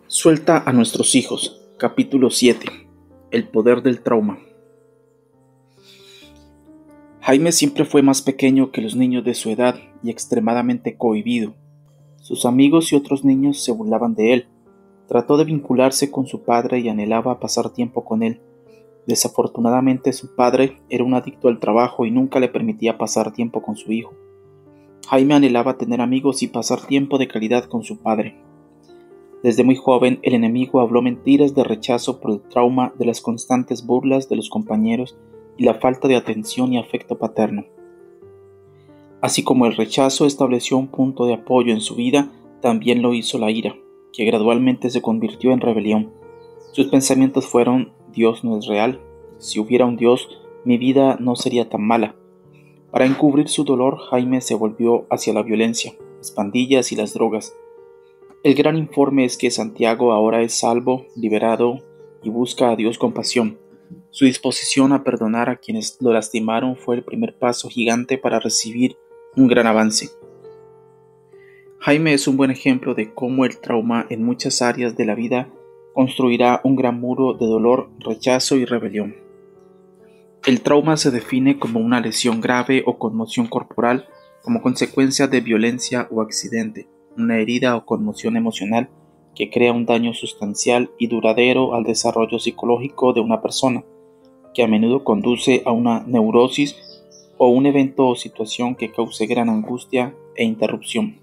Suelta a nuestros hijos. Capítulo 7. El poder del trauma. Jaime siempre fue más pequeño que los niños de su edad y extremadamente cohibido. Sus amigos y otros niños se burlaban de él. Trató de vincularse con su padre y anhelaba pasar tiempo con él. Desafortunadamente, su padre era un adicto al trabajo y nunca le permitía pasar tiempo con su hijo. Jaime anhelaba tener amigos y pasar tiempo de calidad con su padre. Desde muy joven, el enemigo habló mentiras de rechazo por el trauma de las constantes burlas de los compañeros y la falta de atención y afecto paterno. Así como el rechazo estableció un punto de apoyo en su vida, también lo hizo la ira, que gradualmente se convirtió en rebelión. Sus pensamientos fueron: Dios no es real. Si hubiera un Dios, mi vida no sería tan mala. Para encubrir su dolor, Jaime se volvió hacia la violencia, las pandillas y las drogas. El gran informe es que Santiago ahora es salvo, liberado y busca a Dios con pasión. Su disposición a perdonar a quienes lo lastimaron fue el primer paso gigante para recibir un gran avance. Jaime es un buen ejemplo de cómo el trauma en muchas áreas de la vida construirá un gran muro de dolor, rechazo y rebelión. El trauma se define como una lesión grave o conmoción corporal como consecuencia de violencia o accidente, una herida o conmoción emocional que crea un daño sustancial y duradero al desarrollo psicológico de una persona, que a menudo conduce a una neurosis o un evento o situación que cause gran angustia e interrupción.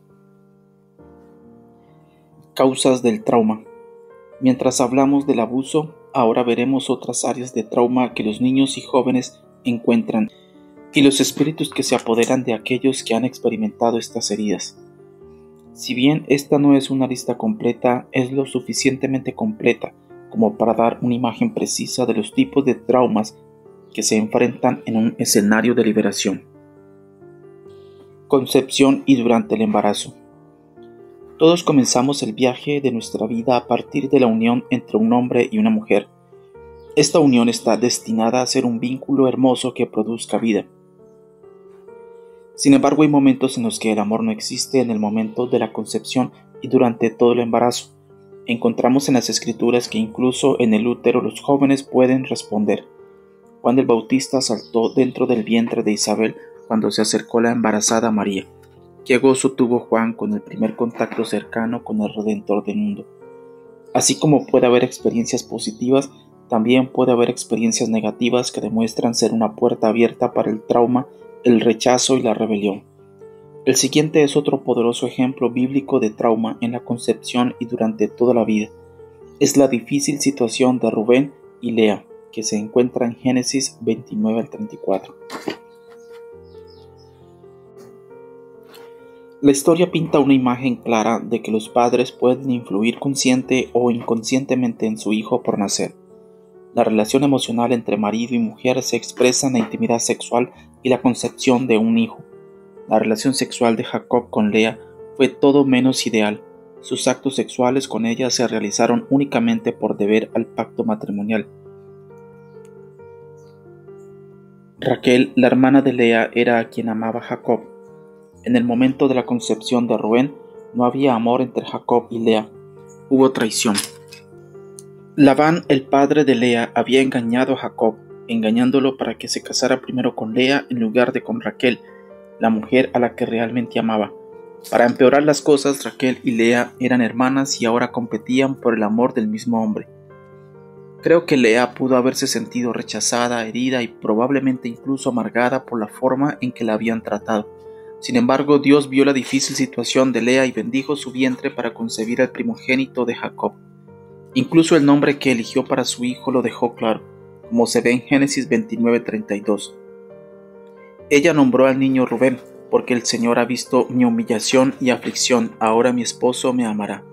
Causas del trauma. Mientras hablamos del abuso, ahora veremos otras áreas de trauma que los niños y jóvenes encuentran y los espíritus que se apoderan de aquellos que han experimentado estas heridas. Si bien esta no es una lista completa, es lo suficientemente completa como para dar una imagen precisa de los tipos de traumas que se enfrentan en un escenario de liberación. Concepción y durante el embarazo. Todos comenzamos el viaje de nuestra vida a partir de la unión entre un hombre y una mujer. Esta unión está destinada a ser un vínculo hermoso que produzca vida. Sin embargo, hay momentos en los que el amor no existe en el momento de la concepción y durante todo el embarazo. Encontramos en las Escrituras que incluso en el útero los jóvenes pueden responder. Juan el Bautista saltó dentro del vientre de Isabel cuando se acercó la embarazada María. Qué gozo tuvo Juan con el primer contacto cercano con el Redentor del mundo. Así como puede haber experiencias positivas, también puede haber experiencias negativas que demuestran ser una puerta abierta para el trauma, el rechazo y la rebelión. El siguiente es otro poderoso ejemplo bíblico de trauma en la concepción y durante toda la vida. Es la difícil situación de Rubén y Lea, que se encuentra en Génesis 29 al 34. La historia pinta una imagen clara de que los padres pueden influir consciente o inconscientemente en su hijo por nacer. La relación emocional entre marido y mujer se expresa en la intimidad sexual y la concepción de un hijo. La relación sexual de Jacob con Lea fue todo menos ideal. Sus actos sexuales con ella se realizaron únicamente por deber al pacto matrimonial. Raquel, la hermana de Lea, era a quien amaba Jacob. En el momento de la concepción de Rubén, no había amor entre Jacob y Lea. Hubo traición. Labán, el padre de Lea, había engañado a Jacob, engañándolo para que se casara primero con Lea en lugar de con Raquel, la mujer a la que realmente amaba. Para empeorar las cosas, Raquel y Lea eran hermanas y ahora competían por el amor del mismo hombre. Creo que Lea pudo haberse sentido rechazada, herida y probablemente incluso amargada por la forma en que la habían tratado. Sin embargo, Dios vio la difícil situación de Lea y bendijo su vientre para concebir al primogénito de Jacob. Incluso el nombre que eligió para su hijo lo dejó claro, como se ve en Génesis 29:32. Ella nombró al niño Rubén, porque el Señor ha visto mi humillación y aflicción, ahora mi esposo me amará.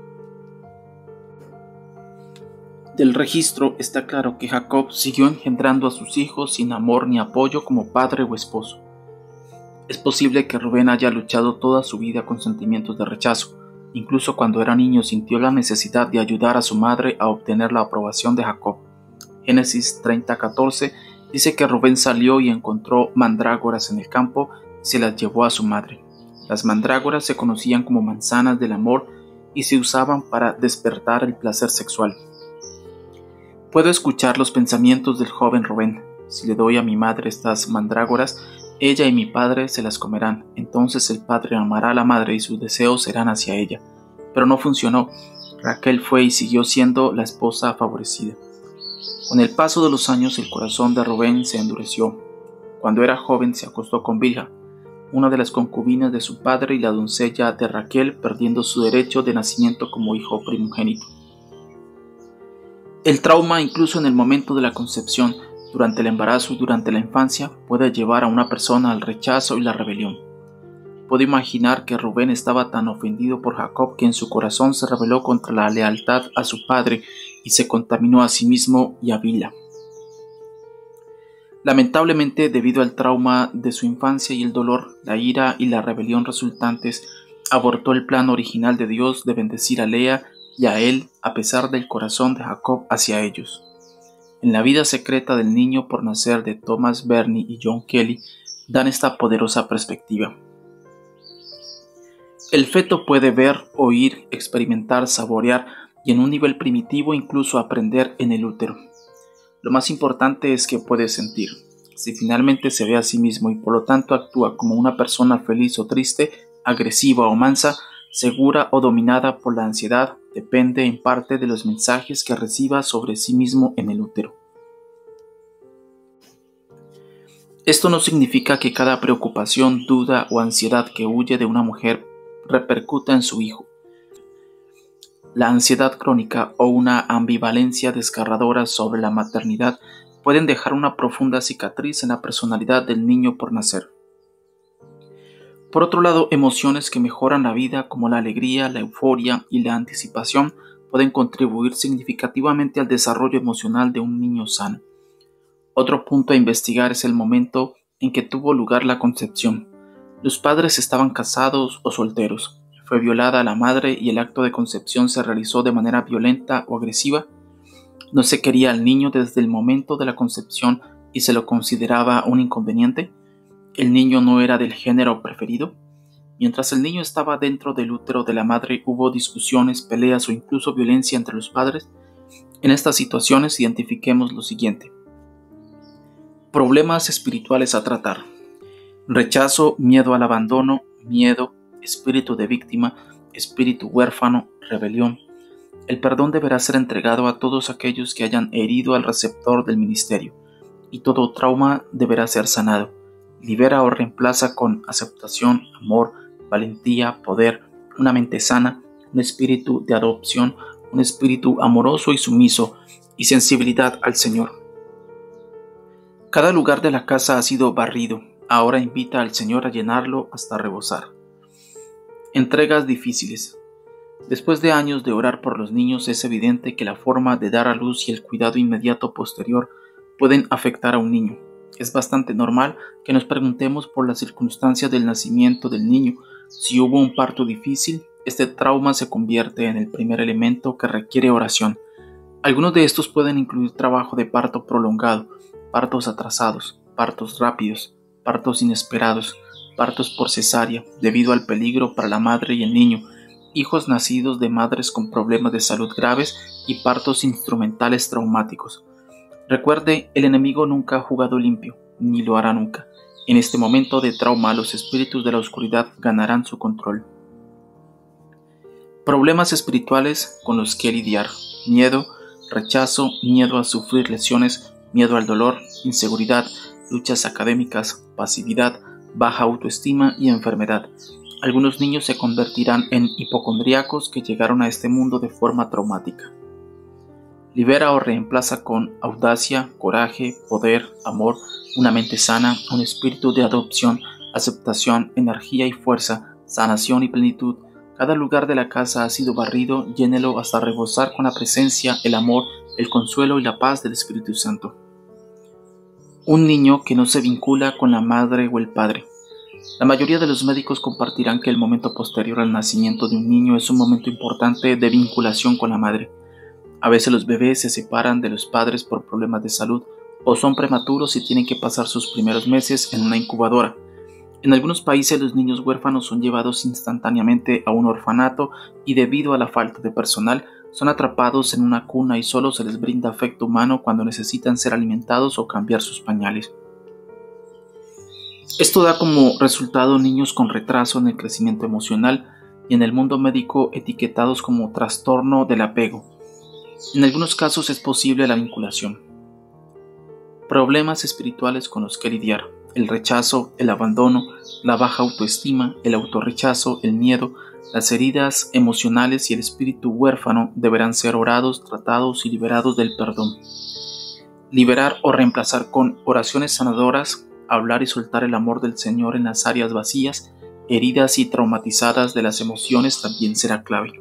Del registro está claro que Jacob siguió engendrando a sus hijos sin amor ni apoyo como padre o esposo. Es posible que Rubén haya luchado toda su vida con sentimientos de rechazo. Incluso cuando era niño sintió la necesidad de ayudar a su madre a obtener la aprobación de Jacob. Génesis 30:14 dice que Rubén salió y encontró mandrágoras en el campo y se las llevó a su madre. Las mandrágoras se conocían como manzanas del amor y se usaban para despertar el placer sexual. Puedo escuchar los pensamientos del joven Rubén. Si le doy a mi madre estas mandrágoras, ella y mi padre se las comerán. Entonces el padre amará a la madre y sus deseos serán hacia ella. Pero no funcionó. Raquel fue y siguió siendo la esposa favorecida. Con el paso de los años el corazón de Rubén se endureció. Cuando era joven se acostó con Bilha, una de las concubinas de su padre y la doncella de Raquel, perdiendo su derecho de nacimiento como hijo primogénito. El trauma, incluso en el momento de la concepción, durante el embarazo y durante la infancia, puede llevar a una persona al rechazo y la rebelión. Puedo imaginar que Rubén estaba tan ofendido por Jacob que en su corazón se rebeló contra la lealtad a su padre y se contaminó a sí mismo y a Bilha. Lamentablemente, debido al trauma de su infancia y el dolor, la ira y la rebelión resultantes, abortó el plan original de Dios de bendecir a Lea y a él a pesar del corazón de Jacob hacia ellos. En la vida secreta del niño por nacer de Thomas Bernie y John Kelly dan esta poderosa perspectiva. El feto puede ver, oír, experimentar, saborear y en un nivel primitivo incluso aprender en el útero. Lo más importante es que puede sentir. Si finalmente se ve a sí mismo y por lo tanto actúa como una persona feliz o triste, agresiva o mansa, segura o dominada por la ansiedad, depende en parte de los mensajes que reciba sobre sí mismo en el útero. Esto no significa que cada preocupación, duda o ansiedad que huye de una mujer repercuta en su hijo. La ansiedad crónica o una ambivalencia desgarradora sobre la maternidad pueden dejar una profunda cicatriz en la personalidad del niño por nacer. Por otro lado, emociones que mejoran la vida como la alegría, la euforia y la anticipación pueden contribuir significativamente al desarrollo emocional de un niño sano. Otro punto a investigar es el momento en que tuvo lugar la concepción. Los padres estaban casados o solteros. ¿Fue violada la madre y el acto de concepción se realizó de manera violenta o agresiva? ¿No se quería al niño desde el momento de la concepción y se lo consideraba un inconveniente? ¿El niño no era del género preferido? Mientras el niño estaba dentro del útero de la madre, ¿hubo discusiones, peleas o incluso violencia entre los padres? En estas situaciones identifiquemos lo siguiente. Problemas espirituales a tratar. Rechazo, miedo al abandono, miedo, espíritu de víctima, espíritu huérfano, rebelión. El perdón deberá ser entregado a todos aquellos que hayan herido al receptor del ministerio, y todo trauma deberá ser sanado. Libera o reemplaza con aceptación, amor, valentía, poder, una mente sana, un espíritu de adopción, un espíritu amoroso y sumiso, y sensibilidad al Señor. Cada lugar de la casa ha sido barrido. Ahora invita al Señor a llenarlo hasta rebosar. Entregas difíciles. Después de años de orar por los niños, es evidente que la forma de dar a luz y el cuidado inmediato posterior pueden afectar a un niño. Es bastante normal que nos preguntemos por la circunstancia del nacimiento del niño. Si hubo un parto difícil, este trauma se convierte en el primer elemento que requiere oración. Algunos de estos pueden incluir trabajo de parto prolongado, partos atrasados, partos rápidos, partos inesperados, partos por cesárea debido al peligro para la madre y el niño, hijos nacidos de madres con problemas de salud graves y partos instrumentales traumáticos. Recuerde, el enemigo nunca ha jugado limpio, ni lo hará nunca. En este momento de trauma, los espíritus de la oscuridad ganarán su control. Problemas espirituales con los que lidiar. Miedo, rechazo, miedo a sufrir lesiones, miedo al dolor, inseguridad, luchas académicas, pasividad, baja autoestima y enfermedad. Algunos niños se convertirán en hipocondríacos que llegaron a este mundo de forma traumática. Libera o reemplaza con audacia, coraje, poder, amor, una mente sana, un espíritu de adopción, aceptación, energía y fuerza, sanación y plenitud. Cada lugar de la casa ha sido barrido, llénelo hasta rebosar con la presencia, el amor, el consuelo y la paz del Espíritu Santo. Un niño que no se vincula con la madre o el padre. La mayoría de los médicos compartirán que el momento posterior al nacimiento de un niño es un momento importante de vinculación con la madre. A veces los bebés se separan de los padres por problemas de salud o son prematuros y tienen que pasar sus primeros meses en una incubadora. En algunos países los niños huérfanos son llevados instantáneamente a un orfanato y debido a la falta de personal son atrapados en una cuna y solo se les brinda afecto humano cuando necesitan ser alimentados o cambiar sus pañales. Esto da como resultado niños con retraso en el crecimiento emocional y en el mundo médico etiquetados como trastorno del apego. En algunos casos es posible la vinculación. Problemas espirituales con los que lidiar: el rechazo, el abandono, la baja autoestima, el autorrechazo, el miedo, las heridas emocionales y el espíritu huérfano deberán ser orados, tratados y liberados del perdón. Liberar o reemplazar con oraciones sanadoras, hablar y soltar el amor del Señor en las áreas vacías, heridas y traumatizadas de las emociones también será clave.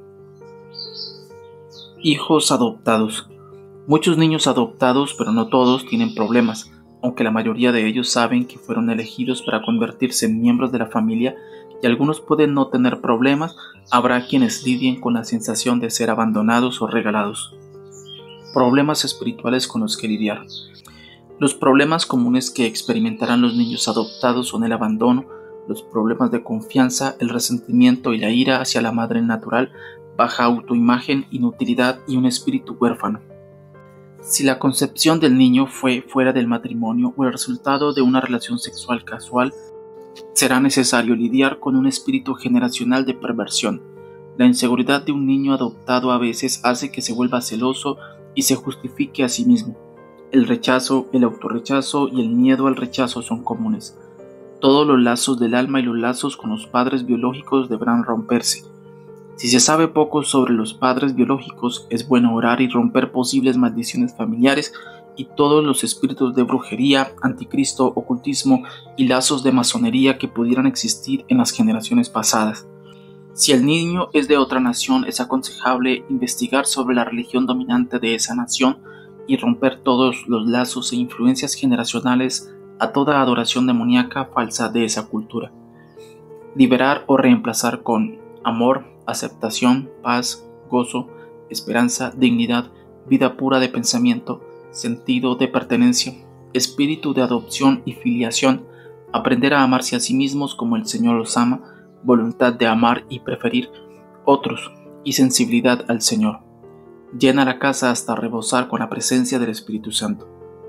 Hijos adoptados. Muchos niños adoptados, pero no todos, tienen problemas, aunque la mayoría de ellos saben que fueron elegidos para convertirse en miembros de la familia y algunos pueden no tener problemas, habrá quienes lidien con la sensación de ser abandonados o regalados. Problemas espirituales con los que lidiar. Los problemas comunes que experimentarán los niños adoptados son el abandono, los problemas de confianza, el resentimiento y la ira hacia la madre natural, baja autoimagen, inutilidad y un espíritu huérfano. Si la concepción del niño fue fuera del matrimonio o el resultado de una relación sexual casual, será necesario lidiar con un espíritu generacional de perversión. La inseguridad de un niño adoptado a veces hace que se vuelva celoso y se justifique a sí mismo. El rechazo, el autorrechazo y el miedo al rechazo son comunes. Todos los lazos del alma y los lazos con los padres biológicos deberán romperse. Si se sabe poco sobre los padres biológicos, es bueno orar y romper posibles maldiciones familiares y todos los espíritus de brujería, anticristo, ocultismo y lazos de masonería que pudieran existir en las generaciones pasadas. Si el niño es de otra nación, es aconsejable investigar sobre la religión dominante de esa nación y romper todos los lazos e influencias generacionales a toda adoración demoníaca falsa de esa cultura. Liberar o reemplazar con amor, aceptación, paz, gozo, esperanza, dignidad, vida pura de pensamiento, sentido de pertenencia, espíritu de adopción y filiación, aprender a amarse a sí mismos como el Señor los ama, voluntad de amar y preferir otros y sensibilidad al Señor. Llena la casa hasta rebosar con la presencia del Espíritu Santo.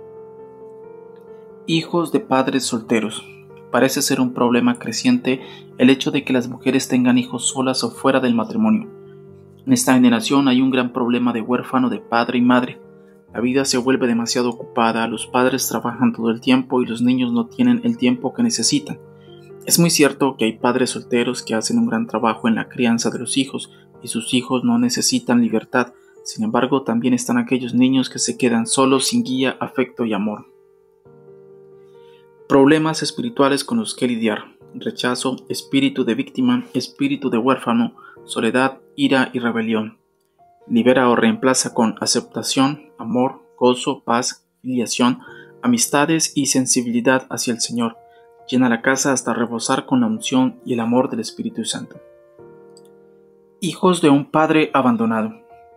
Hijos de padres solteros. Parece ser un problema creciente el hecho de que las mujeres tengan hijos solas o fuera del matrimonio. En esta generación hay un gran problema de huérfano de padre y madre. La vida se vuelve demasiado ocupada, los padres trabajan todo el tiempo y los niños no tienen el tiempo que necesitan. Es muy cierto que hay padres solteros que hacen un gran trabajo en la crianza de los hijos y sus hijos no necesitan libertad. Sin embargo, también están aquellos niños que se quedan solos sin guía, afecto y amor. Problemas espirituales con los que lidiar: rechazo, espíritu de víctima, espíritu de huérfano, soledad, ira y rebelión. Libera o reemplaza con aceptación, amor, gozo, paz, filiación, amistades y sensibilidad hacia el Señor. Llena la casa hasta rebosar con la unción y el amor del Espíritu Santo. Hijos de un padre abandonado.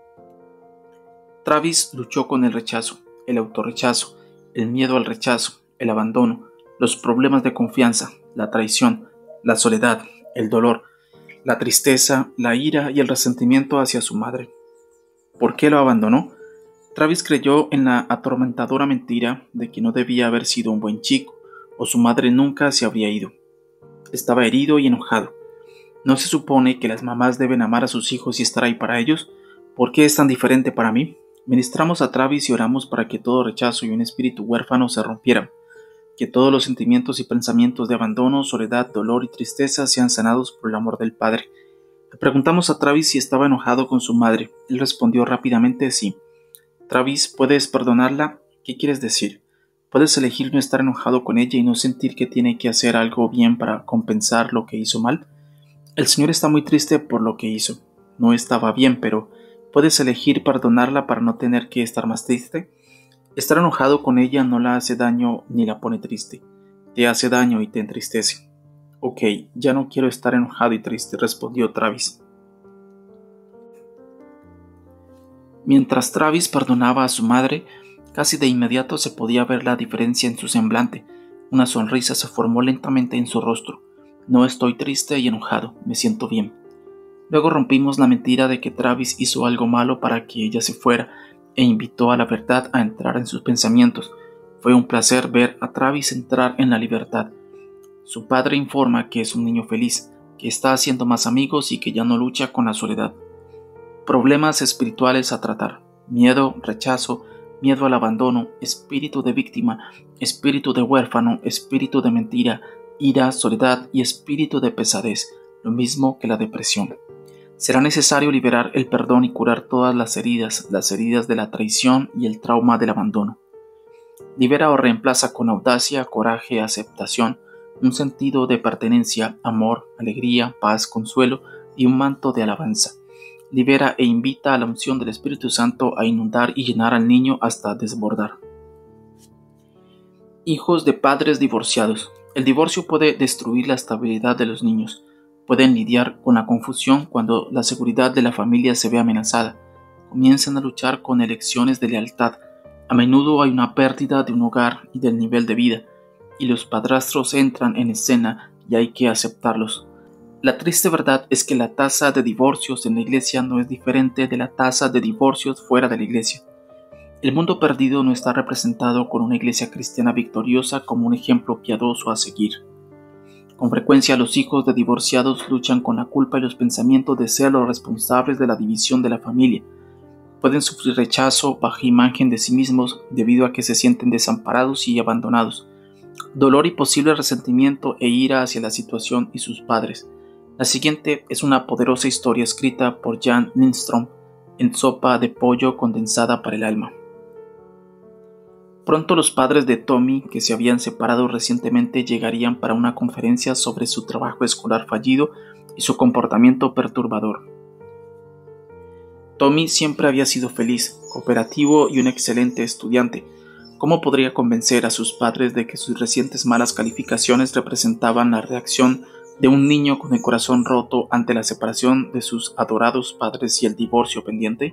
Travis luchó con el rechazo, el autorrechazo, el miedo al rechazo, el abandono, los problemas de confianza, la traición, la soledad, el dolor, la tristeza, la ira y el resentimiento hacia su madre. ¿Por qué lo abandonó? Travis creyó en la atormentadora mentira de que no debía haber sido un buen chico, o su madre nunca se habría ido. Estaba herido y enojado. ¿No se supone que las mamás deben amar a sus hijos y estar ahí para ellos? ¿Por qué es tan diferente para mí? Ministramos a Travis y oramos para que todo rechazo y un espíritu huérfano se rompieran, que todos los sentimientos y pensamientos de abandono, soledad, dolor y tristeza sean sanados por el amor del Padre. Le preguntamos a Travis si estaba enojado con su madre. Él respondió rápidamente sí. Travis, ¿puedes perdonarla? ¿Qué quieres decir? ¿Puedes elegir no estar enojado con ella y no sentir que tiene que hacer algo bien para compensar lo que hizo mal? El Señor está muy triste por lo que hizo. No estaba bien, pero ¿puedes elegir perdonarla para no tener que estar más triste? Estar enojado con ella no la hace daño ni la pone triste. Te hace daño y te entristece. Ok, ya no quiero estar enojado y triste, respondió Travis. Mientras Travis perdonaba a su madre, casi de inmediato se podía ver la diferencia en su semblante. Una sonrisa se formó lentamente en su rostro. No estoy triste y enojado, me siento bien. Luego rompimos la mentira de que Travis hizo algo malo para que ella se fuera e invitó a la verdad a entrar en sus pensamientos. Fue un placer ver a Travis entrar en la libertad. Su padre informa que es un niño feliz, que está haciendo más amigos y que ya no lucha con la soledad. Problemas espirituales a tratar: miedo, rechazo, miedo al abandono, espíritu de víctima, espíritu de huérfano, espíritu de mentira, ira, soledad y espíritu de pesadez, lo mismo que la depresión. Será necesario liberar el perdón y curar todas las heridas de la traición y el trauma del abandono. Libera o reemplaza con audacia, coraje, aceptación, un sentido de pertenencia, amor, alegría, paz, consuelo y un manto de alabanza. Libera e invita a la unción del Espíritu Santo a inundar y llenar al niño hasta desbordar. Hijos de padres divorciados. El divorcio puede destruir la estabilidad de los niños. Pueden lidiar con la confusión cuando la seguridad de la familia se ve amenazada. Comienzan a luchar con elecciones de lealtad. A menudo hay una pérdida de un hogar y del nivel de vida, y los padrastros entran en escena y hay que aceptarlos. La triste verdad es que la tasa de divorcios en la iglesia no es diferente de la tasa de divorcios fuera de la iglesia. El mundo perdido no está representado con una iglesia cristiana victoriosa como un ejemplo piadoso a seguir. Con frecuencia los hijos de divorciados luchan con la culpa y los pensamientos de ser los responsables de la división de la familia. Pueden sufrir rechazo, baja imagen de sí mismos debido a que se sienten desamparados y abandonados, dolor y posible resentimiento e ira hacia la situación y sus padres. La siguiente es una poderosa historia escrita por Jan Lindström en Sopa de pollo condensada para el alma. Pronto los padres de Tommy, que se habían separado recientemente, llegarían para una conferencia sobre su trabajo escolar fallido y su comportamiento perturbador. Tommy siempre había sido feliz, cooperativo y un excelente estudiante. ¿Cómo podría convencer a sus padres de que sus recientes malas calificaciones representaban la reacción de un niño con el corazón roto ante la separación de sus adorados padres y el divorcio pendiente?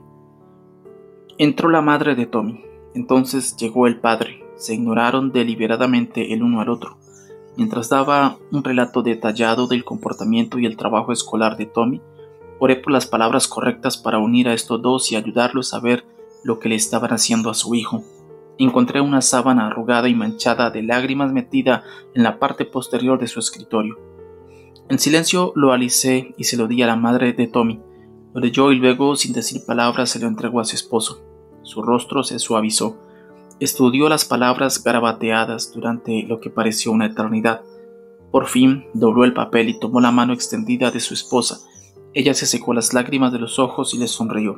Entró la madre de Tommy. Entonces llegó el padre. Se ignoraron deliberadamente el uno al otro. Mientras daba un relato detallado del comportamiento y el trabajo escolar de Tommy, oré por las palabras correctas para unir a estos dos y ayudarlos a ver lo que le estaban haciendo a su hijo. Encontré una sábana arrugada y manchada de lágrimas metida en la parte posterior de su escritorio. En silencio lo alicé y se lo di a la madre de Tommy. Lo leyó y luego, sin decir palabras, se lo entregó a su esposo. Su rostro se suavizó. Estudió las palabras garabateadas durante lo que pareció una eternidad. Por fin dobló el papel y tomó la mano extendida de su esposa. Ella se secó las lágrimas de los ojos y le sonrió.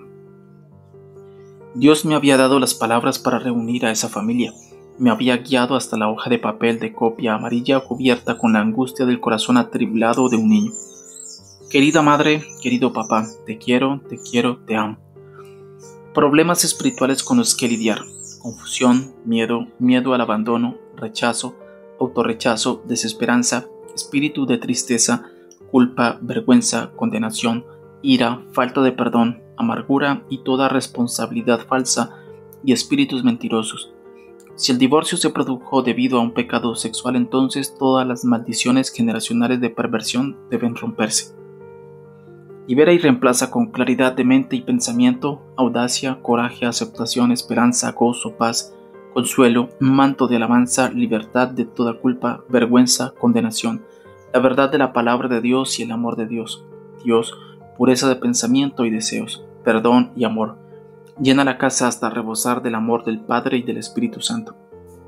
Dios me había dado las palabras para reunir a esa familia. Me había guiado hasta la hoja de papel de copia amarilla cubierta con la angustia del corazón atribulado de un niño. Querida madre, querido papá, te quiero, te amo. Problemas espirituales con los que lidiar: confusión, miedo al abandono, rechazo, autorrechazo, desesperanza, espíritu de tristeza, culpa, vergüenza, condenación, ira, falta de perdón, amargura y toda responsabilidad falsa y espíritus mentirosos. Si el divorcio se produjo debido a un pecado sexual, entonces todas las maldiciones generacionales de perversión deben romperse. Libera y reemplaza con claridad de mente y pensamiento, audacia, coraje, aceptación, esperanza, gozo, paz, consuelo, un manto de alabanza, libertad de toda culpa, vergüenza, condenación, la verdad de la palabra de Dios y el amor de Dios. Dios, pureza de pensamiento y deseos, perdón y amor. Llena la casa hasta rebosar del amor del Padre y del Espíritu Santo.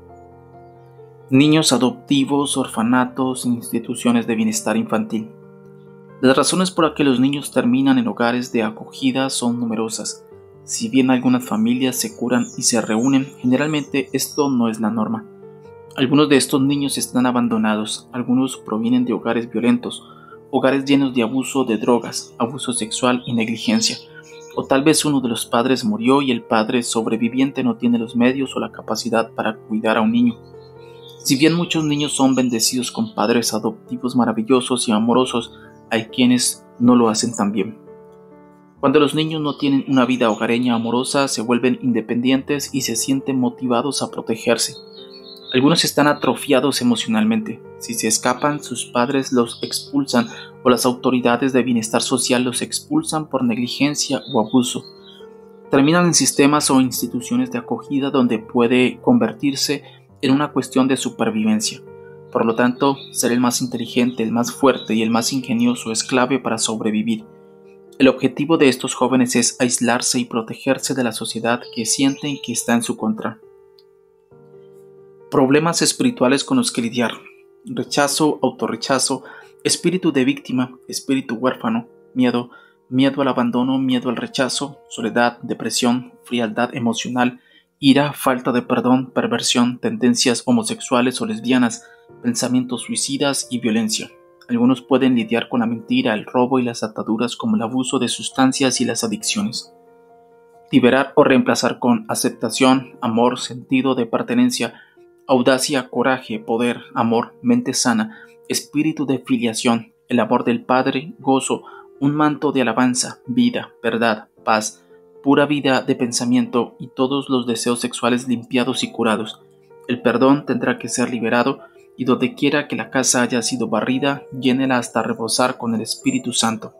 Niños adoptivos, orfanatos e instituciones de bienestar infantil. Las razones por las que los niños terminan en hogares de acogida son numerosas. Si bien algunas familias se curan y se reúnen, generalmente esto no es la norma. Algunos de estos niños están abandonados, algunos provienen de hogares violentos, hogares llenos de abuso de drogas, abuso sexual y negligencia. O tal vez uno de los padres murió y el padre sobreviviente no tiene los medios o la capacidad para cuidar a un niño. Si bien muchos niños son bendecidos con padres adoptivos maravillosos y amorosos, hay quienes no lo hacen tan bien. Cuando los niños no tienen una vida hogareña amorosa, se vuelven independientes y se sienten motivados a protegerse. Algunos están atrofiados emocionalmente. Si se escapan, sus padres los expulsan o las autoridades de bienestar social los expulsan por negligencia o abuso. Terminan en sistemas o instituciones de acogida donde puede convertirse en una cuestión de supervivencia. Por lo tanto, ser el más inteligente, el más fuerte y el más ingenioso es clave para sobrevivir. El objetivo de estos jóvenes es aislarse y protegerse de la sociedad que sienten que está en su contra. Problemas espirituales con los que lidiar: rechazo, autorrechazo, espíritu de víctima, espíritu huérfano, miedo al abandono, miedo al rechazo, soledad, depresión, frialdad emocional, ira, falta de perdón, perversión, tendencias homosexuales o lesbianas, pensamientos suicidas y violencia. Algunos pueden lidiar con la mentira, el robo y las ataduras como el abuso de sustancias y las adicciones. Liberar o reemplazar con aceptación, amor, sentido de pertenencia, audacia, coraje, poder, amor, mente sana, espíritu de filiación, el amor del Padre, gozo, un manto de alabanza, vida, verdad, paz, pura vida de pensamiento y todos los deseos sexuales limpiados y curados. El perdón tendrá que ser liberado y donde quiera que la casa haya sido barrida, llénela hasta rebosar con el Espíritu Santo.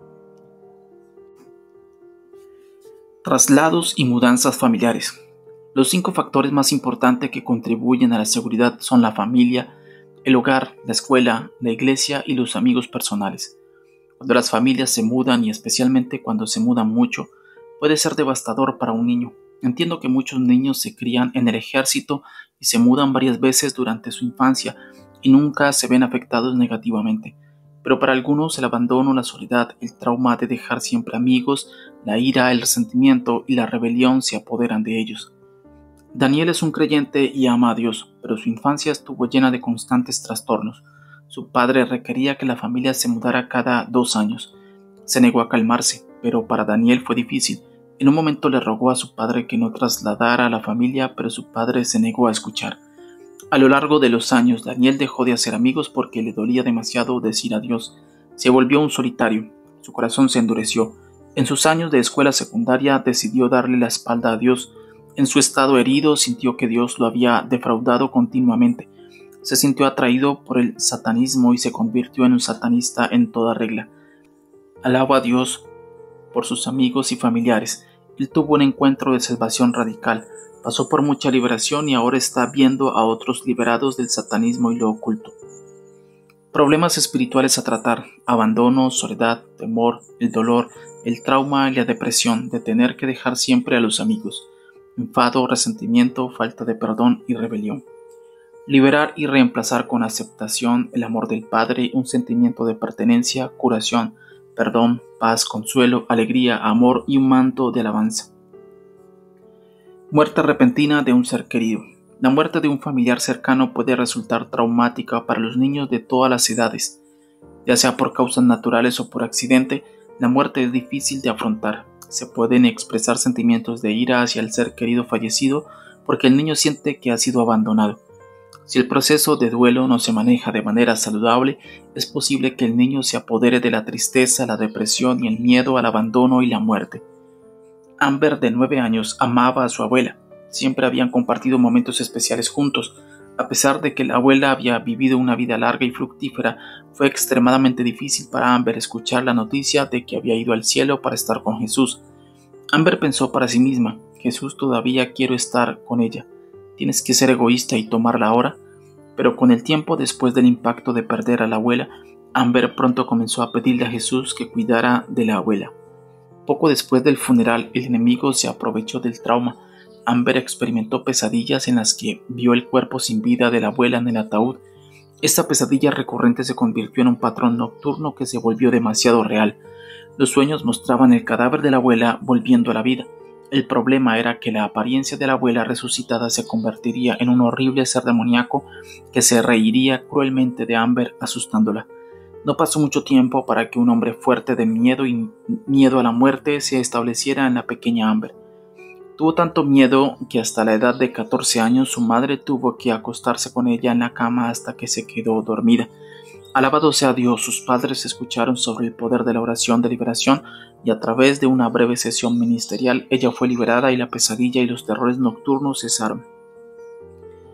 Traslados y mudanzas familiares. Los 5 factores más importantes que contribuyen a la seguridad son la familia, el hogar, la escuela, la iglesia y los amigos personales. Cuando las familias se mudan y especialmente cuando se mudan mucho, puede ser devastador para un niño. Entiendo que muchos niños se crían en el ejército y se mudan varias veces durante su infancia y nunca se ven afectados negativamente. Pero para algunos el abandono, la soledad, el trauma de dejar siempre amigos, la ira, el resentimiento y la rebelión se apoderan de ellos. Daniel es un creyente y ama a Dios, pero su infancia estuvo llena de constantes trastornos. Su padre requería que la familia se mudara cada 2 años. Se negó a calmarse, pero para Daniel fue difícil. En un momento le rogó a su padre que no trasladara a la familia, pero su padre se negó a escuchar. A lo largo de los años, Daniel dejó de hacer amigos porque le dolía demasiado decir adiós. Se volvió un solitario. Su corazón se endureció. En sus años de escuela secundaria decidió darle la espalda a Dios. En su estado herido sintió que Dios lo había defraudado continuamente. Se sintió atraído por el satanismo y se convirtió en un satanista en toda regla. Alaba a Dios por sus amigos y familiares. Él tuvo un encuentro de salvación radical, pasó por mucha liberación y ahora está viendo a otros liberados del satanismo y lo oculto. Problemas espirituales a tratar: abandono, soledad, temor, el dolor, el trauma y la depresión de tener que dejar siempre a los amigos, enfado, resentimiento, falta de perdón y rebelión. Liberar y reemplazar con aceptación, el amor del Padre, un sentimiento de pertenencia, curación, perdón, paz, consuelo, alegría, amor y un manto de alabanza. Muerte repentina de un ser querido. La muerte de un familiar cercano puede resultar traumática para los niños de todas las edades. Ya sea por causas naturales o por accidente, la muerte es difícil de afrontar. Se pueden expresar sentimientos de ira hacia el ser querido fallecido porque el niño siente que ha sido abandonado. Si el proceso de duelo no se maneja de manera saludable, es posible que el niño se apodere de la tristeza, la depresión y el miedo al abandono y la muerte. Amber, de 9 años, amaba a su abuela. Siempre habían compartido momentos especiales juntos. A pesar de que la abuela había vivido una vida larga y fructífera, fue extremadamente difícil para Amber escuchar la noticia de que había ido al cielo para estar con Jesús. Amber pensó para sí misma: Jesús, todavía quiero estar con ella. ¿Tienes que ser egoísta y tomarla ahora? Pero con el tiempo, después del impacto de perder a la abuela, Amber pronto comenzó a pedirle a Jesús que cuidara de la abuela. Poco después del funeral, el enemigo se aprovechó del trauma. Amber experimentó pesadillas en las que vio el cuerpo sin vida de la abuela en el ataúd. Esta pesadilla recurrente se convirtió en un patrón nocturno que se volvió demasiado real. Los sueños mostraban el cadáver de la abuela volviendo a la vida. El problema era que la apariencia de la abuela resucitada se convertiría en un horrible ser demoníaco que se reiría cruelmente de Amber, asustándola. No pasó mucho tiempo para que un hombre fuerte de miedo y miedo a la muerte se estableciera en la pequeña Amber. Tuvo tanto miedo que hasta la edad de 14 años su madre tuvo que acostarse con ella en la cama hasta que se quedó dormida. Alabado sea Dios, sus padres escucharon sobre el poder de la oración de liberación y a través de una breve sesión ministerial ella fue liberada y la pesadilla y los terrores nocturnos cesaron.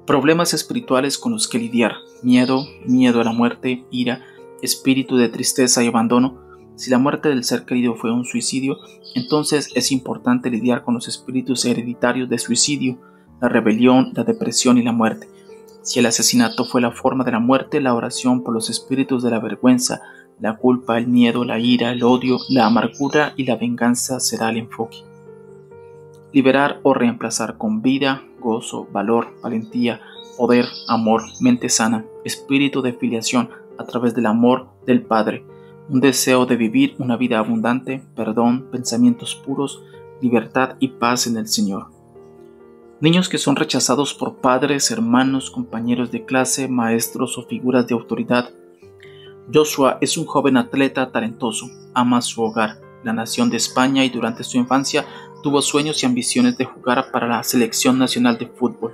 Problemas espirituales con los que lidiar: miedo a la muerte, ira, espíritu de tristeza y abandono. Si la muerte del ser querido fue un suicidio, entonces es importante lidiar con los espíritus hereditarios de suicidio, la rebelión, la depresión y la muerte. Si el asesinato fue la forma de la muerte, la oración por los espíritus de la vergüenza, la culpa, el miedo, la ira, el odio, la amargura y la venganza será el enfoque. Liberar o reemplazar con vida, gozo, valor, valentía, poder, amor, mente sana, espíritu de filiación a través del amor del Padre, un deseo de vivir una vida abundante, perdón, pensamientos puros, libertad y paz en el Señor. Niños que son rechazados por padres, hermanos, compañeros de clase, maestros o figuras de autoridad. Joshua es un joven atleta talentoso, ama su hogar, la nación de España, y durante su infancia tuvo sueños y ambiciones de jugar para la selección nacional de fútbol.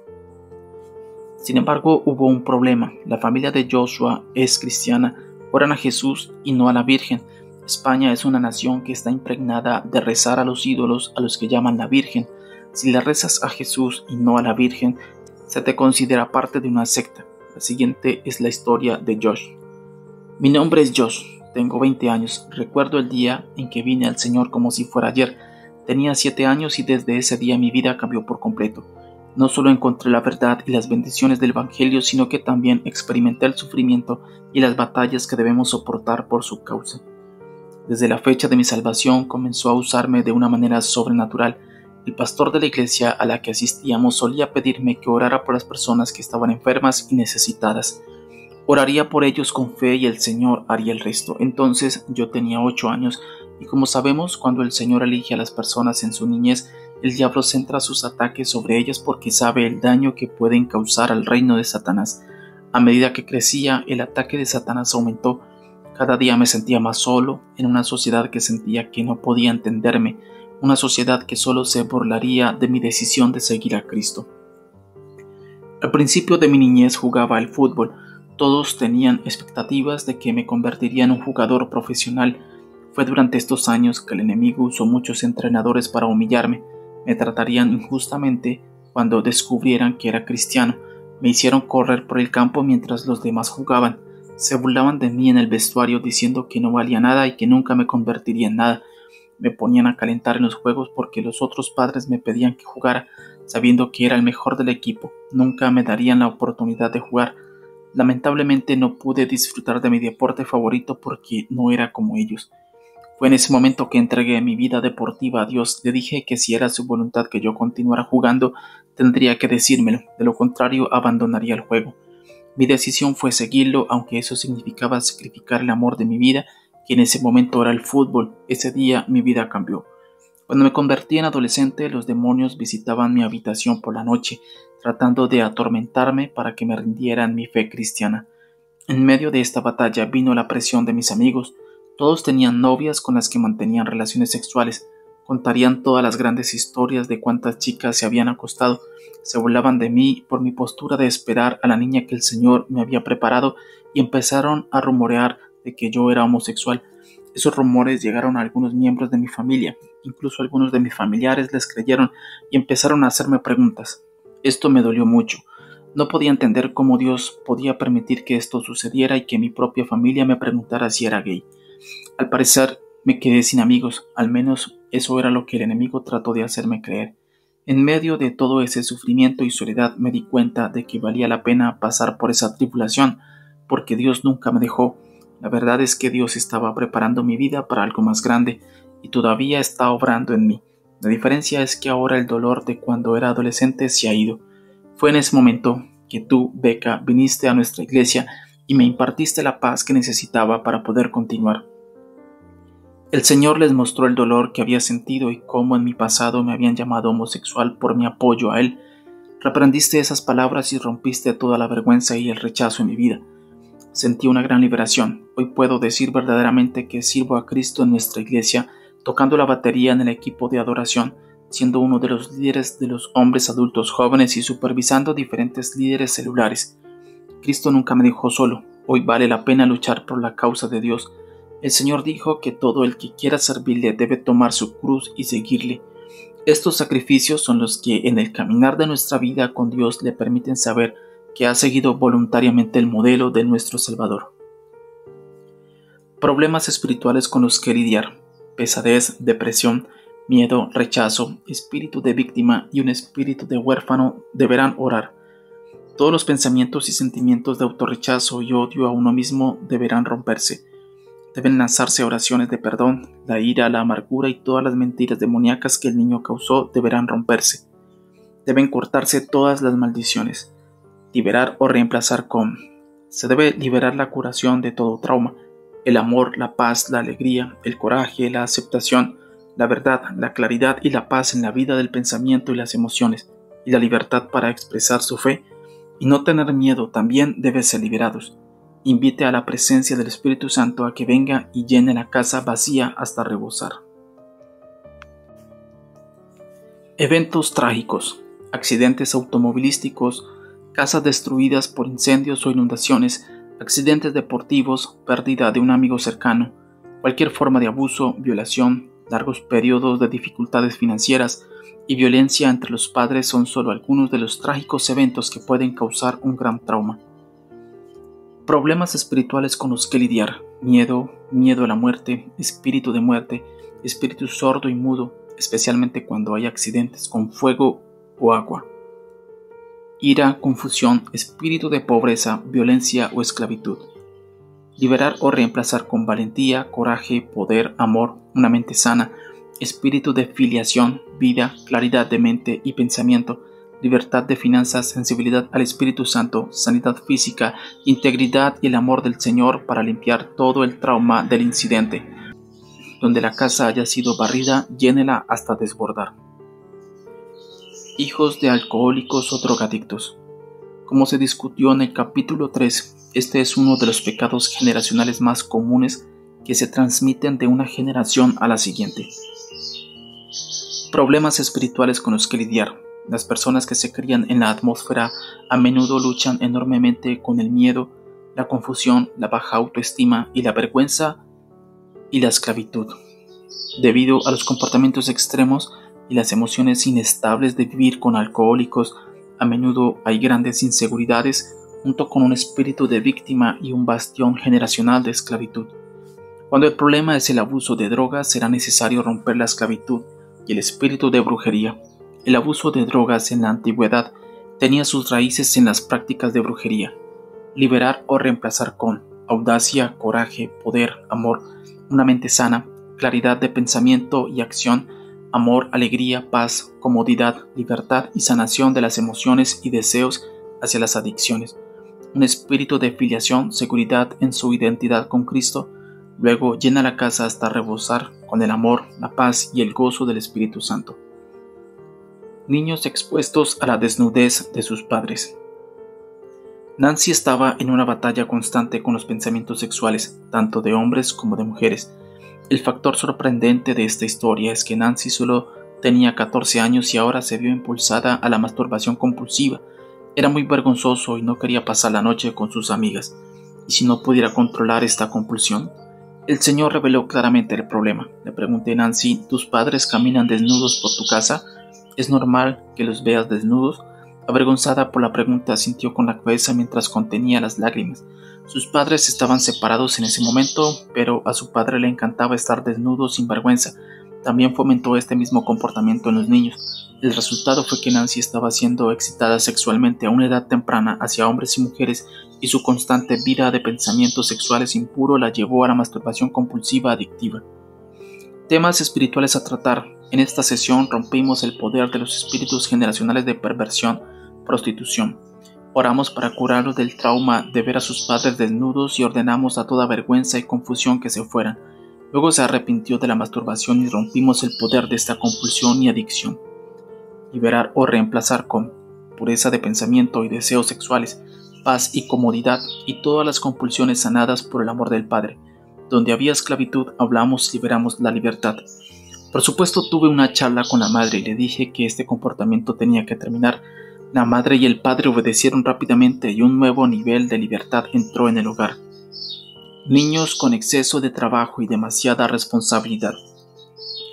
Sin embargo, hubo un problema. La familia de Joshua es cristiana, oran a Jesús y no a la Virgen. España es una nación que está impregnada de rezar a los ídolos a los que llaman la Virgen. Si le rezas a Jesús y no a la Virgen, se te considera parte de una secta. La siguiente es la historia de Josh. Mi nombre es Josh, tengo 20 años. Recuerdo el día en que vine al Señor como si fuera ayer. Tenía 7 años y desde ese día mi vida cambió por completo. No solo encontré la verdad y las bendiciones del Evangelio, sino que también experimenté el sufrimiento y las batallas que debemos soportar por su causa. Desde la fecha de mi salvación comenzó a usarme de una manera sobrenatural. El pastor de la iglesia a la que asistíamos solía pedirme que orara por las personas que estaban enfermas y necesitadas. Oraría por ellos con fe y el Señor haría el resto. Entonces yo tenía 8 años y, como sabemos, cuando el Señor elige a las personas en su niñez, el diablo centra sus ataques sobre ellas porque sabe el daño que pueden causar al reino de Satanás. A medida que crecía, el ataque de Satanás aumentó. Cada día me sentía más solo, en una sociedad que sentía que no podía entenderme, una sociedad que solo se burlaría de mi decisión de seguir a Cristo. Al principio de mi niñez jugaba al fútbol. Todos tenían expectativas de que me convertiría en un jugador profesional. Fue durante estos años que el enemigo usó muchos entrenadores para humillarme. Me tratarían injustamente cuando descubrieran que era cristiano. Me hicieron correr por el campo mientras los demás jugaban. Se burlaban de mí en el vestuario diciendo que no valía nada y que nunca me convertiría en nada. Me ponían a calentar en los juegos porque los otros padres me pedían que jugara, sabiendo que era el mejor del equipo. Nunca me darían la oportunidad de jugar. Lamentablemente no pude disfrutar de mi deporte favorito porque no era como ellos. Fue en ese momento que entregué mi vida deportiva a Dios. Le dije que si era su voluntad que yo continuara jugando, tendría que decírmelo, de lo contrario abandonaría el juego. Mi decisión fue seguirlo, aunque eso significaba sacrificar el amor de mi vida, que en ese momento era el fútbol. Ese día mi vida cambió. Cuando me convertí en adolescente, los demonios visitaban mi habitación por la noche, tratando de atormentarme para que me rindiera en mi fe cristiana. En medio de esta batalla vino la presión de mis amigos. Todos tenían novias con las que mantenían relaciones sexuales. Contarían todas las grandes historias de cuántas chicas se habían acostado. Se burlaban de mí por mi postura de esperar a la niña que el Señor me había preparado y empezaron a rumorear de que yo era homosexual. Esos rumores llegaron a algunos miembros de mi familia. Incluso algunos de mis familiares les creyeron y empezaron a hacerme preguntas. Esto me dolió mucho. No podía entender cómo Dios podía permitir que esto sucediera y que mi propia familia me preguntara si era gay. Al parecer me quedé sin amigos, al menos eso era lo que el enemigo trató de hacerme creer. En medio de todo ese sufrimiento y soledad me di cuenta de que valía la pena pasar por esa tribulación, porque Dios nunca me dejó. La verdad es que Dios estaba preparando mi vida para algo más grande y todavía está obrando en mí. La diferencia es que ahora el dolor de cuando era adolescente se ha ido. Fue en ese momento que tú, Beca, viniste a nuestra iglesia y me impartiste la paz que necesitaba para poder continuar. El Señor les mostró el dolor que había sentido y cómo en mi pasado me habían llamado homosexual por mi apoyo a Él. Reprendiste esas palabras y rompiste toda la vergüenza y el rechazo en mi vida. Sentí una gran liberación. Hoy puedo decir verdaderamente que sirvo a Cristo en nuestra iglesia, tocando la batería en el equipo de adoración, siendo uno de los líderes de los hombres adultos jóvenes y supervisando diferentes líderes celulares. Cristo nunca me dejó solo. Hoy vale la pena luchar por la causa de Dios. El Señor dijo que todo el que quiera servirle debe tomar su cruz y seguirle. Estos sacrificios son los que en el caminar de nuestra vida con Dios le permiten saber que ha seguido voluntariamente el modelo de nuestro Salvador. Problemas espirituales con los que lidiar: pesadez, depresión, miedo, rechazo, espíritu de víctima y un espíritu de huérfano deberán orar. Todos los pensamientos y sentimientos de autorrechazo y odio a uno mismo deberán romperse. Deben lanzarse oraciones de perdón. La ira, la amargura y todas las mentiras demoníacas que el niño causó deberán romperse. Deben cortarse todas las maldiciones. Liberar o reemplazar con. Se debe liberar la curación de todo trauma: el amor, la paz, la alegría, el coraje, la aceptación, la verdad, la claridad y la paz en la vida del pensamiento y las emociones, y la libertad para expresar su fe y no tener miedo también deben ser liberados. Invite a la presencia del Espíritu Santo a que venga y llene la casa vacía hasta rebosar. Eventos trágicos: accidentes automovilísticos, casas destruidas por incendios o inundaciones, accidentes deportivos, pérdida de un amigo cercano, cualquier forma de abuso, violación, largos periodos de dificultades financieras y violencia entre los padres son solo algunos de los trágicos eventos que pueden causar un gran trauma. Problemas espirituales con los que lidiar: miedo a la muerte, espíritu de muerte, espíritu sordo y mudo, especialmente cuando hay accidentes con fuego o agua. Ira, confusión, espíritu de pobreza, violencia o esclavitud. Liberar o reemplazar con valentía, coraje, poder, amor, una mente sana, espíritu de filiación, vida, claridad de mente y pensamiento, libertad de finanzas, sensibilidad al Espíritu Santo, sanidad física, integridad y el amor del Señor para limpiar todo el trauma del incidente. Donde la casa haya sido barrida, llénela hasta desbordar. Hijos de alcohólicos o drogadictos. Como se discutió en el capítulo 3, este es uno de los pecados generacionales más comunes que se transmiten de una generación a la siguiente. Problemas espirituales con los que lidiar. Las personas que se crían en la atmósfera a menudo luchan enormemente con el miedo, la confusión, la baja autoestima y la vergüenza y la esclavitud. Debido a los comportamientos extremos y las emociones inestables de vivir con alcohólicos, a menudo hay grandes inseguridades junto con un espíritu de víctima y un bastión generacional de esclavitud. Cuando el problema es el abuso de drogas, será necesario romper la esclavitud y el espíritu de brujería. El abuso de drogas en la antigüedad tenía sus raíces en las prácticas de brujería. Liberar o reemplazar con audacia, coraje, poder, amor, una mente sana, claridad de pensamiento y acción, amor, alegría, paz, comodidad, libertad y sanación de las emociones y deseos hacia las adicciones. Un espíritu de filiación, seguridad en su identidad con Cristo. Luego llena la casa hasta rebosar con el amor, la paz y el gozo del Espíritu Santo. Niños expuestos a la desnudez de sus padres. Nancy estaba en una batalla constante con los pensamientos sexuales, tanto de hombres como de mujeres. El factor sorprendente de esta historia es que Nancy solo tenía 14 años y ahora se vio impulsada a la masturbación compulsiva. Era muy vergonzoso y no quería pasar la noche con sus amigas. ¿Y si no pudiera controlar esta compulsión? El Señor reveló claramente el problema. Le pregunté: Nancy, ¿tus padres caminan desnudos por tu casa? ¿Es normal que los veas desnudos? Avergonzada por la pregunta, asintió con la cabeza mientras contenía las lágrimas. Sus padres estaban separados en ese momento, pero a su padre le encantaba estar desnudo sin vergüenza. También fomentó este mismo comportamiento en los niños. El resultado fue que Nancy estaba siendo excitada sexualmente a una edad temprana hacia hombres y mujeres, y su constante vida de pensamientos sexuales impuros la llevó a la masturbación compulsiva adictiva. Temas espirituales a tratar. En esta sesión rompimos el poder de los espíritus generacionales de perversión, prostitución. Oramos para curarlos del trauma de ver a sus padres desnudos y ordenamos a toda vergüenza y confusión que se fueran. Luego se arrepintió de la masturbación y rompimos el poder de esta compulsión y adicción. Liberar o reemplazar con pureza de pensamiento y deseos sexuales, paz y comodidad y todas las compulsiones sanadas por el amor del Padre. Donde había esclavitud, hablamos, liberamos la libertad. Por supuesto, tuve una charla con la madre y le dije que este comportamiento tenía que terminar. La madre y el padre obedecieron rápidamente y un nuevo nivel de libertad entró en el hogar. Niños con exceso de trabajo y demasiada responsabilidad.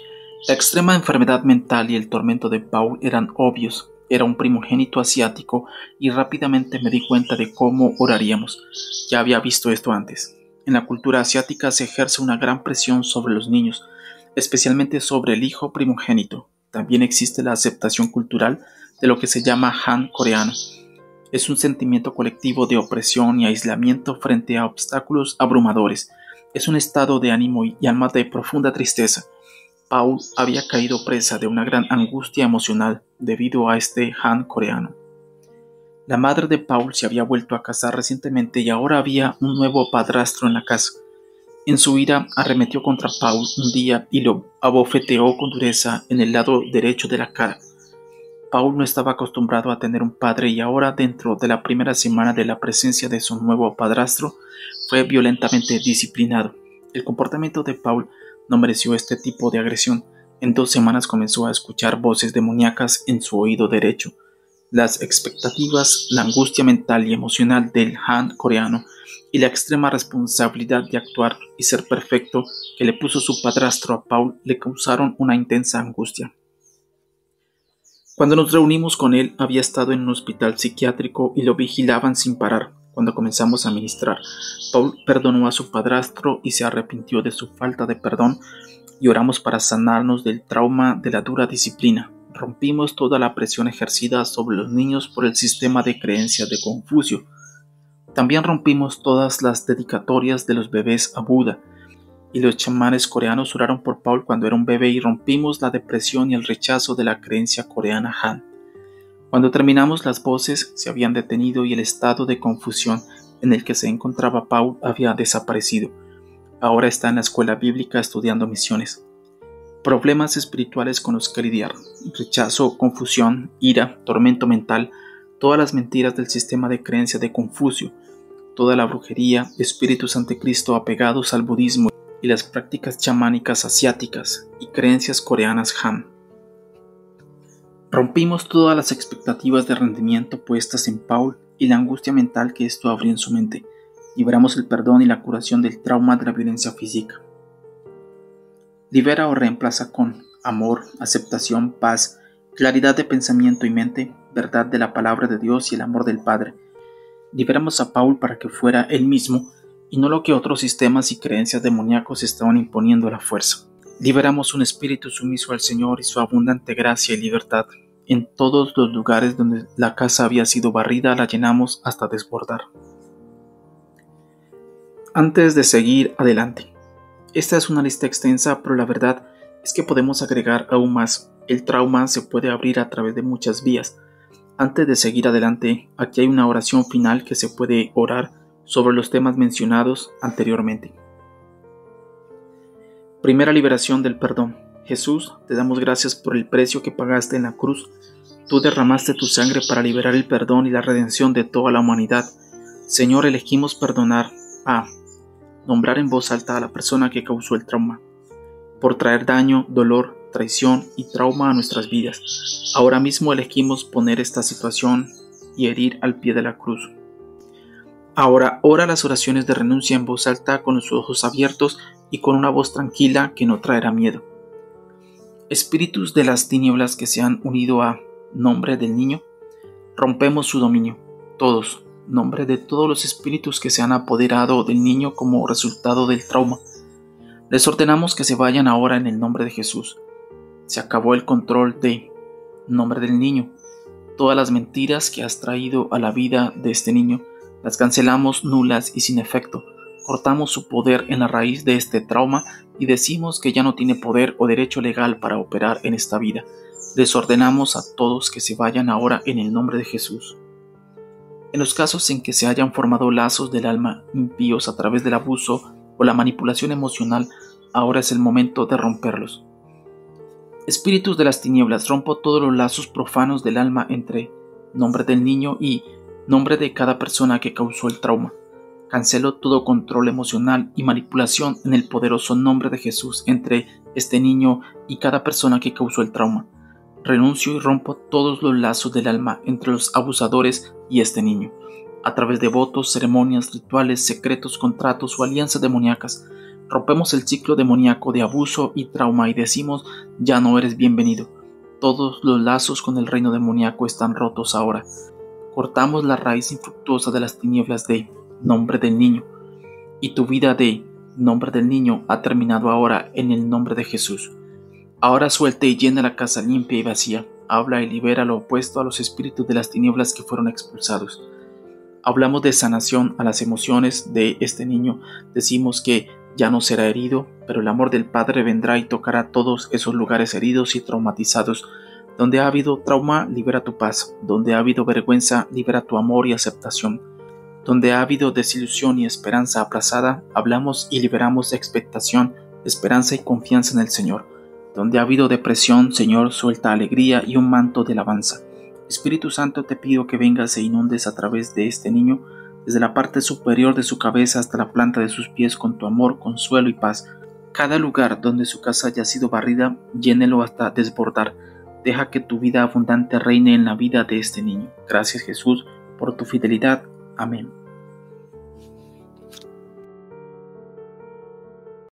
La extrema enfermedad mental y el tormento de Paul eran obvios. Era un primogénito asiático y rápidamente me di cuenta de cómo oraríamos. Ya había visto esto antes. En la cultura asiática se ejerce una gran presión sobre los niños, especialmente sobre el hijo primogénito. También existe la aceptación cultural de lo que se llama Han coreano. Es un sentimiento colectivo de opresión y aislamiento frente a obstáculos abrumadores. Es un estado de ánimo y alma de profunda tristeza. Paul había caído presa de una gran angustia emocional debido a este Han coreano. La madre de Paul se había vuelto a casar recientemente y ahora había un nuevo padrastro en la casa. En su ira arremetió contra Paul un día y lo abofeteó con dureza en el lado derecho de la cara. Paul no estaba acostumbrado a tener un padre y ahora, dentro de la primera semana de la presencia de su nuevo padrastro, fue violentamente disciplinado. El comportamiento de Paul no mereció este tipo de agresión. En 2 semanas comenzó a escuchar voces demoníacas en su oído derecho. Las expectativas, la angustia mental y emocional del Han coreano y la extrema responsabilidad de actuar y ser perfecto que le puso su padrastro a Paul le causaron una intensa angustia. Cuando nos reunimos con él, había estado en un hospital psiquiátrico y lo vigilaban sin parar. Cuando comenzamos a ministrar, Paul perdonó a su padrastro y se arrepintió de su falta de perdón y oramos para sanarnos del trauma de la dura disciplina. Rompimos toda la presión ejercida sobre los niños por el sistema de creencias de Confucio. También rompimos todas las dedicatorias de los bebés a Buda, y los chamanes coreanos oraron por Paul cuando era un bebé y rompimos la depresión y el rechazo de la creencia coreana Han. Cuando terminamos, las voces se habían detenido y el estado de confusión en el que se encontraba Paul había desaparecido. Ahora está en la escuela bíblica estudiando misiones. Problemas espirituales con los que lidiar: rechazo, confusión, ira, tormento mental, todas las mentiras del sistema de creencia de Confucio, toda la brujería, espíritus anticristo apegados al budismo y las prácticas chamánicas asiáticas y creencias coreanas Han. Rompimos todas las expectativas de rendimiento puestas en Paul y la angustia mental que esto abrió en su mente. Liberamos el perdón y la curación del trauma de la violencia física. Libera o reemplaza con amor, aceptación, paz, claridad de pensamiento y mente, verdad de la palabra de Dios y el amor del Padre. Liberamos a Paul para que fuera él mismo y no lo que otros sistemas y creencias demoníacos estaban imponiendo a la fuerza. Liberamos un espíritu sumiso al Señor y su abundante gracia y libertad. En todos los lugares donde la casa había sido barrida, la llenamos hasta desbordar. Antes de seguir adelante, esta es una lista extensa, pero la verdad es que podemos agregar aún más. El trauma se puede abrir a través de muchas vías. Antes de seguir adelante, aquí hay una oración final que se puede orar sobre los temas mencionados anteriormente. Primera liberación del perdón. Jesús, te damos gracias por el precio que pagaste en la cruz. Tú derramaste tu sangre para liberar el perdón y la redención de toda la humanidad. Señor, elegimos perdonar a nombrar en voz alta a la persona que causó el trauma, por traer daño, dolor, traición y trauma a nuestras vidas. Ahora mismo elegimos poner esta situación y herir al pie de la cruz. Ahora ora las oraciones de renuncia en voz alta con los ojos abiertos y con una voz tranquila que no traerá miedo. Espíritus de las tinieblas que se han unido a nombre del niño, rompemos su dominio, todos, nombre de todos los espíritus que se han apoderado del niño como resultado del trauma. Les ordenamos que se vayan ahora en el nombre de Jesús. Se acabó el control de nombre del niño. Todas las mentiras que has traído a la vida de este niño, las cancelamos nulas y sin efecto. Cortamos su poder en la raíz de este trauma y decimos que ya no tiene poder o derecho legal para operar en esta vida. Les ordenamos a todos que se vayan ahora en el nombre de Jesús. En los casos en que se hayan formado lazos del alma impíos a través del abuso o la manipulación emocional, ahora es el momento de romperlos. Espíritus de las tinieblas, rompo todos los lazos profanos del alma entre nombre del niño y nombre de cada persona que causó el trauma. Cancelo todo control emocional y manipulación en el poderoso nombre de Jesús entre este niño y cada persona que causó el trauma. Renuncio y rompo todos los lazos del alma entre los abusadores y este niño, a través de votos, ceremonias, rituales, secretos, contratos o alianzas demoníacas. Rompemos el ciclo demoníaco de abuso y trauma y decimos, ya no eres bienvenido. Todos los lazos con el reino demoníaco están rotos ahora. Cortamos la raíz infructuosa de las tinieblas de nombre del niño. Y tu vida de nombre del niño ha terminado ahora en el nombre de Jesús. Ahora suelta y llena la casa limpia y vacía. Habla y libera lo opuesto a los espíritus de las tinieblas que fueron expulsados. Hablamos de sanación a las emociones de este niño. Decimos que ya no será herido, pero el amor del Padre vendrá y tocará todos esos lugares heridos y traumatizados. Donde ha habido trauma, libera tu paz. Donde ha habido vergüenza, libera tu amor y aceptación. Donde ha habido desilusión y esperanza aplazada, hablamos y liberamos de expectación, esperanza y confianza en el Señor. Donde ha habido depresión, Señor, suelta alegría y un manto de alabanza. Espíritu Santo, te pido que vengas e inundes a través de este niño, desde la parte superior de su cabeza hasta la planta de sus pies con tu amor, consuelo y paz. Cada lugar donde su casa haya sido barrida, llénelo hasta desbordar. Deja que tu vida abundante reine en la vida de este niño. Gracias, Jesús, por tu fidelidad. Amén.